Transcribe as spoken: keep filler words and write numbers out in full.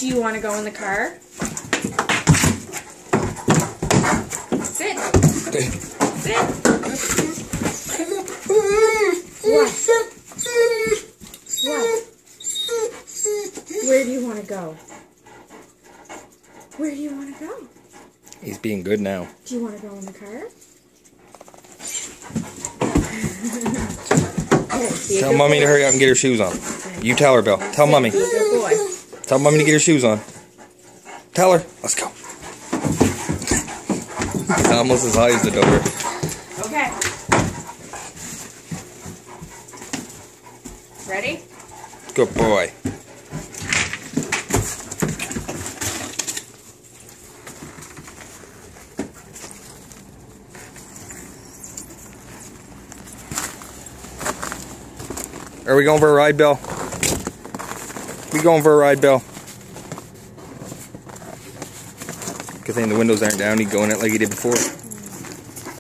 Do you want to go in the car? Sit. Sit. What? What? Where do you want to go? Where do you want to go? He's being good now. Do you want to go in the car? Oh, tell mommy boy. to hurry up and get her shoes on. You tell her, Bill. Tell mommy. Be a good boy. Tell mommy to get her shoes on. Tell her. Let's go. He's almost as high as the door. Okay. Ready? Good boy. Are we going for a ride, Bill? We going for a ride, Bill? Good thing the windows aren't down. He'd go in it like he did before.